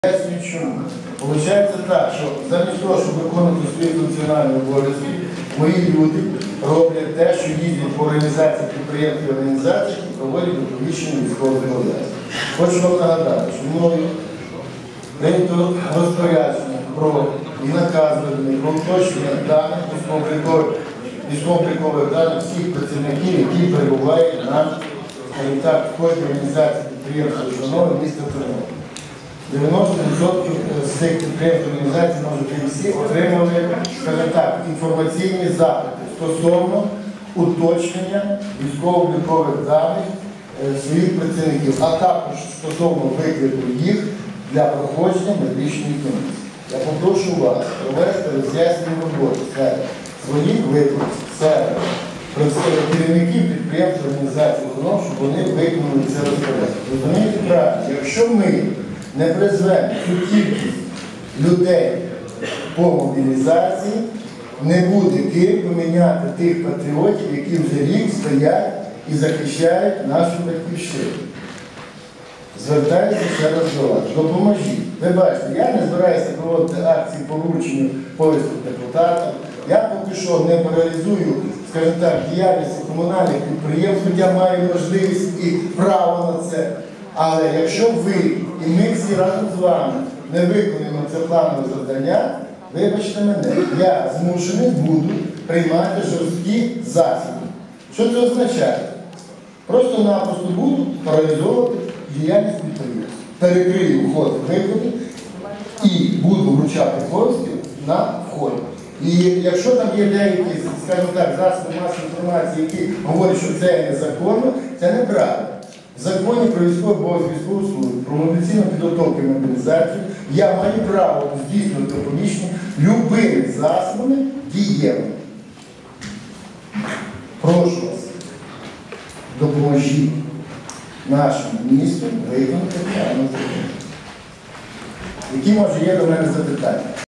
Чому? Получається так, що замість того, щоб виконувати свої функціональні обов'язки, мої люди роблять те, що їздять по організації підприємств і організацій і проводять оповіщення військового законодавства. Хочу вам нагадати, що мною прийнято розпорядження про і наказ виданий про уточнення даних військово-облікових даних всіх працівників, які перебувають на, скажімо так, в ході організації підприємства установи міста Тернополя. 90% з цих підприємств організацій, може бути всі, отримали, скажімо так, інформаційні запити стосовно уточнення військово-облікових даних своїх працівників, а також стосовно виклику їх для проходження медичної комісії. Я попрошу вас провести роз'яснення роботи серед своїх виборців, серед керівників підприємств організацій, щоб вони виконали це розпорядження. Розумієте правильно, якщо ми не призвемо цю кількість людей по мобілізації, не буде ким поміняти тих патріотів, які вже рік стоять і захищають нашу батьківщину. Звертаюся ще раз до вас. Допоможіть. Ви бачите, я не збираюся проводити акції по врученню повісток депутатам. Я поки що не паралізую, скажімо так, діяльність комунальних підприємств, хоча маю можливість і право на це. Але якщо ви і ми всі разом з вами не виконуємо це планове завдання, вибачте мене, я змушений буду приймати жорсткі засоби. Що це означає? Просто-напросто буду паралізовувати діяльність підприємств. Перекрию вход-виходи і буду вручати повістки на вході. І якщо там є деякі, скажімо так, засоби масової інформації, які говорять, що це незаконно, це неправда. В законі про військовий обов'язок, військову службу, про мобілізаційну підготовку і мобілізацію я маю право здійснювати оповіщення любими засобами дієвими. Прошу вас, допоможіть нашому місту виконати планове завдання. Які, може, є до мене запитання?